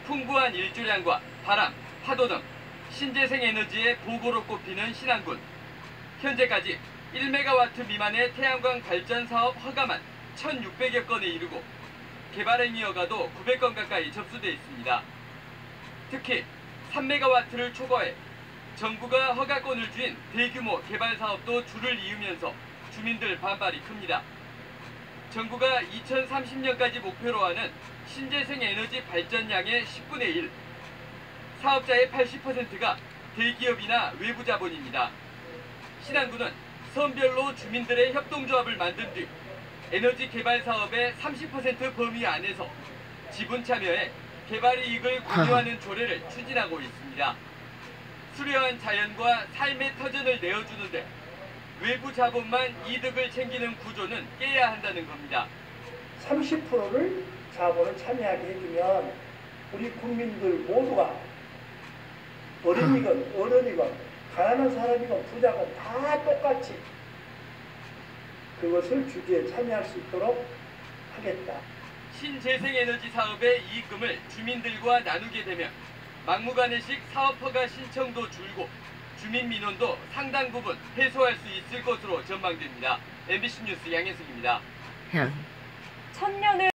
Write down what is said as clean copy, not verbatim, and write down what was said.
풍부한 일조량과 바람, 파도 등 신재생 에너지의 보고로 꼽히는 신안군. 현재까지 1메가와트 미만의 태양광 발전 사업 허가만 1,600여 건에 이르고 개발 행위 허가도 900건 가까이 접수돼 있습니다. 특히 3메가와트를 초과해 정부가 허가권을 쥔 대규모 개발 사업도 줄을 이으면서 주민들 반발이 큽니다. 정부가 2030년까지 목표로 하는 신재생 에너지 발전량의 10분의 1, 사업자의 80%가 대기업이나 외부 자본입니다. 신안군은 선별로 주민들의 협동조합을 만든 뒤 에너지 개발 사업의 30% 범위 안에서 지분 참여해 개발 이익을 공유하는 조례를 추진하고 있습니다. 수려한 자연과 삶의 터전을 내어주는데 외부 자본만 이득을 챙기는 구조는 깨야 한다는 겁니다. 30%를 자본을 참여하게 해주면 우리 국민들 모두가 어린이건 어른이건 가난한 사람이건 부자건 다 똑같이 그것을 주주에 참여할 수 있도록 하겠다. 신재생에너지 사업의 이익금을 주민들과 나누게 되면 막무가내식 사업허가 신청도 줄고 주민 민원도 상당 부분 해소할 수 있을 것으로 전망됩니다. MBC 뉴스 양혜승입니다. 천년을